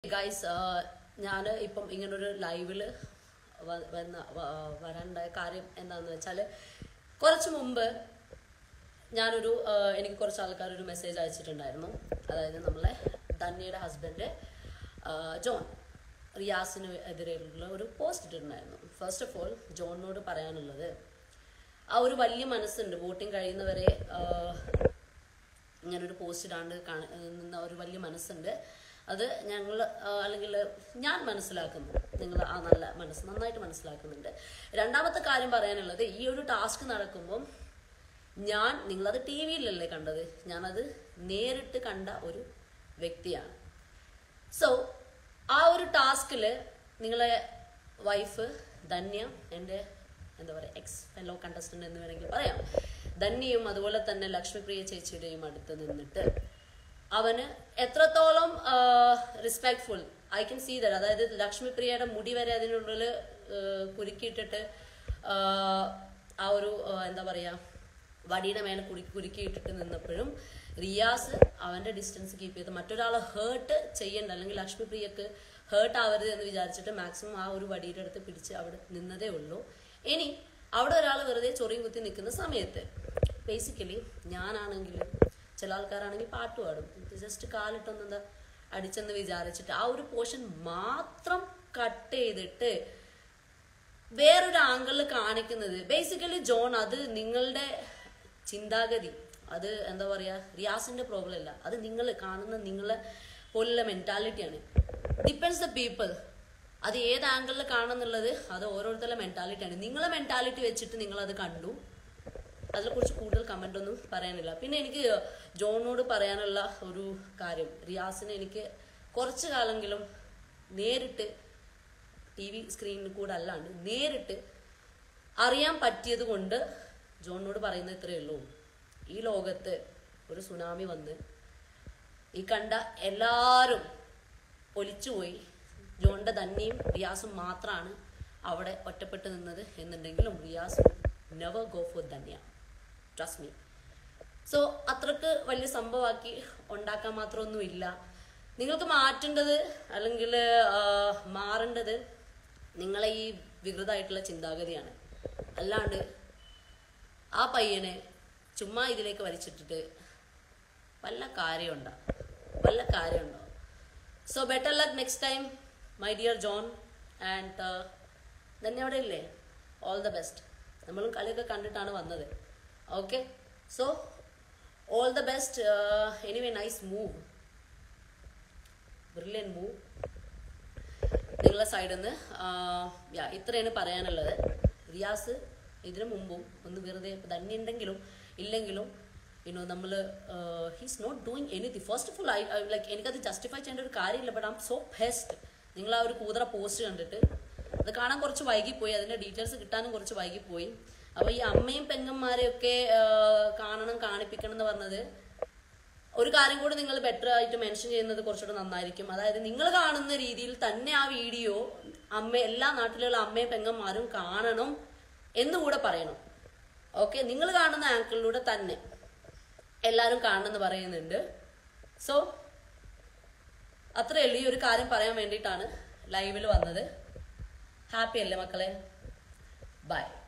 Guys, ഞാൻ ഇപ്പം ഇങ്ങനെ ഒരു ലൈവിൽ വരാനുണ്ടായ കാര്യം എന്താണെന്ന് വെച്ചാൽ കുറച്ച് മുമ്പ് ഞാനൊരു എനിക്ക് കുറച്ച് ആൾക്കാർ ഒരു മെസ്സേജ് അയച്ചിട്ടുണ്ടായിരുന്നു. അതായത് നമ്മളെ ധന്യയുടെ ഹസ്ബൻഡ് ജോൺ റിയാസിന് എതിരെയുള്ള ഒരു പോസ്റ്റ് ഇട്ടിട്ടുണ്ടായിരുന്നു. ഫസ്റ്റ് ഓഫ് ഓൾ ജോണിനോട് പറയാനുള്ളത്, ആ ഒരു വലിയ മനസ്സുണ്ട്, വോട്ടിങ് കഴിയുന്നവരെ ഇങ്ങനൊരു പോസ്റ്റ് ഇടാണ്ട് നിന്ന ഒരു വലിയ മനസ്സുണ്ട്. അത് ഞങ്ങൾ അല്ലെങ്കിൽ ഞാൻ മനസ്സിലാക്കുന്നു, നിങ്ങൾ ആ നല്ല മനസ്സ് നന്നായിട്ട് മനസ്സിലാക്കുന്നുണ്ട്. രണ്ടാമത്തെ കാര്യം പറയാനുള്ളത്, ഈ ഒരു ടാസ്ക് നടക്കുമ്പം നിങ്ങളത് ടി വിയിലല്ലേ കണ്ടത്, ഞാനത് നേരിട്ട് കണ്ട ഒരു വ്യക്തിയാണ്. സോ ആ ഒരു ടാസ്കിൽ നിങ്ങളെ വൈഫ് ധന്യ, എൻ്റെ എന്താ പറയുക എക്സ് ഫെല്ലോ കണ്ടസ്റ്റന്റ് എന്ന് വേണമെങ്കിൽ പറയാം, ധന്യയും അതുപോലെ തന്നെ ലക്ഷ്മിപ്രിയ ചേച്ചിയുടെയും അടുത്ത് നിന്നിട്ട് അവന് എത്രത്തോളം respectful I can see that. അതായത് ലക്ഷ്മിപ്രിയയുടെ മുടി വരെ അതിനുള്ളിൽ കുരുക്കിയിട്ടിട്ട് ആ ഒരു എന്താ പറയുക വടിയുടെ മേലെ കുരുക്കിയിട്ടിട്ട് നിന്നപ്പോഴും റിയാസ് അവന്റെ ഡിസ്റ്റൻസ് കീപ്പ് ചെയ്ത് മറ്റൊരാളെ ഹേർട്ട് ചെയ്യണ്ട, അല്ലെങ്കിൽ ലക്ഷ്മിപ്രിയക്ക് ഹേർട്ട് ആവരുത് എന്ന് വിചാരിച്ചിട്ട് മാക്സിമം ആ ഒരു വടിയുടെ അടുത്ത് പിടിച്ച് അവിടെ നിന്നതേ ഉള്ളൂ. ഇനി അവിടെ ഒരാൾ വെറുതെ ചൊറിയും കുത്തി നിൽക്കുന്ന സമയത്ത് ബേസിക്കലി ഞാനാണെങ്കിലും ചില ആൾക്കാരാണെങ്കിൽ പാട്ട് പാടും, ജസ്റ്റ് കാലിട്ടൊന്നെന്താ അടിച്ചെന്ന് വിചാരിച്ചിട്ട് ആ ഒരു പോർഷൻ മാത്രം കട്ട് ചെയ്തിട്ട് വേറൊരു ആംഗിളിൽ കാണിക്കുന്നത്. ബേസിക്കലി ജോൺ, അത് നിങ്ങളുടെ ചിന്താഗതി, അത് എന്താ പറയാ റിയാസിന്റെ പ്രോബ്ലം അല്ല, അത് നിങ്ങൾ കാണുന്ന നിങ്ങളെ പോലുള്ള മെന്റാലിറ്റിയാണ്. ഡിപ്പെൻഡ്സ് ദ പീപ്പിൾ, അത് ഏത് ആംഗിളിൽ കാണുന്നുള്ളത് അത് ഓരോരുത്തരുടെ മെന്റാലിറ്റിയാണ്. നിങ്ങളെ മെന്റാലിറ്റി വെച്ചിട്ട് നിങ്ങൾ അത് കണ്ടു, അതിനെക്കുറിച്ച് കൂടുതൽ കമന്റ് ഒന്നും പറയാനില്ല. പിന്നെ എനിക്ക് ജോണിനോട് പറയാനുള്ള ഒരു കാര്യം, റിയാസിനെ എനിക്ക് കുറച്ചു കാലെങ്കിലും നേരിട്ട് ടി വി സ്ക്രീനിൽ കൂടെ അല്ലാണ്ട് നേരിട്ട് അറിയാൻ പറ്റിയത് കൊണ്ട് ജോണിനോട് പറയുന്നത് ഇത്രയേ ഉള്ളൂ. ഈ ലോകത്ത് ഒരു സുനാമി വന്ന് ഈ കണ്ട എല്ലാവരും ഒലിച്ചുപോയി, ജോണിന്റെ ധന്യയും റിയാസും മാത്രമാണ് അവിടെ ഒറ്റപ്പെട്ട് നിന്നത് എന്നുണ്ടെങ്കിലും Riyas never go for Dhanya, trust me. So അത്രക്ക് വലിയ സംഭവമാക്കി ഉണ്ടാക്കാൻ മാത്രമൊന്നുമില്ല. നിങ്ങൾക്ക് മാറ്റേണ്ടത് അല്ലെങ്കിൽ മാറേണ്ടത് നിങ്ങളെ ഈ വികൃതമായിട്ടുള്ള ചിന്താഗതിയാണ്. അല്ലാണ്ട് ആ പയ്യനെ ചുമ്മാ ഇതിലേക്ക് വലിച്ചിട്ടിട്ട് വല്ല കാര്യമുണ്ടോ? So better luck next time my dear John. And Dhanya അവിടെ ഇല്ലേ, ഓൾ ദ ബെസ്റ്റ്. നമ്മളും കളിയൊക്കെ കണ്ടിട്ടാണ് വന്നത്. Okay, so all the best. Anyway nice move, brilliant move നിങ്ങളുടെ സൈഡിൽ നിന്ന്. ഇത്രയാണ് പറയാനുള്ളത്. റിയാസ് ഇതിനു മുമ്പും ഒന്ന് വെറുതെ ധന്യ ഉണ്ടെങ്കിലും ഇല്ലെങ്കിലും നമ്മൾ he's not doing anything. First of all like എനിക്കത് ജസ്റ്റിഫൈ ചെയ്യേണ്ട ഒരു കാര്യമില്ല, but I am so best. നിങ്ങൾ ആ ഒരു കൂതറ പോസ്റ്റ് കണ്ടിട്ട് അത് കാണാൻ കുറച്ച് വൈകിപ്പോയി, അതിന്റെ ഡീറ്റെയിൽസ് കിട്ടാനും കുറച്ച് വൈകിപ്പോയി. അപ്പൊ ഈ അമ്മയും പെങ്ങന്മാരെയൊക്കെ കാണിപ്പിക്കണം എന്ന് പറഞ്ഞത് ഒരു കാര്യം കൂടി നിങ്ങൾ ബെറ്റർ ആയിട്ട് മെൻഷൻ ചെയ്യുന്നത് കുറച്ചുകൂടെ നന്നായിരിക്കും. അതായത് നിങ്ങൾ കാണുന്ന രീതിയിൽ തന്നെ ആ വീഡിയോ എല്ലാ നാട്ടിലുള്ള അമ്മയും പെങ്ങന്മാരും കാണണം എന്നുകൂടെ പറയണം. ഓക്കെ, നിങ്ങൾ കാണുന്ന ആങ്കിളിലൂടെ തന്നെ എല്ലാവരും കാണണമെന്ന് പറയുന്നുണ്ട്. സോ അത്രയല്ല, ഈ ഒരു കാര്യം പറയാൻ വേണ്ടിയിട്ടാണ് ലൈവിൽ വന്നത്. ഹാപ്പി അല്ലേ മക്കളെ? ബൈ.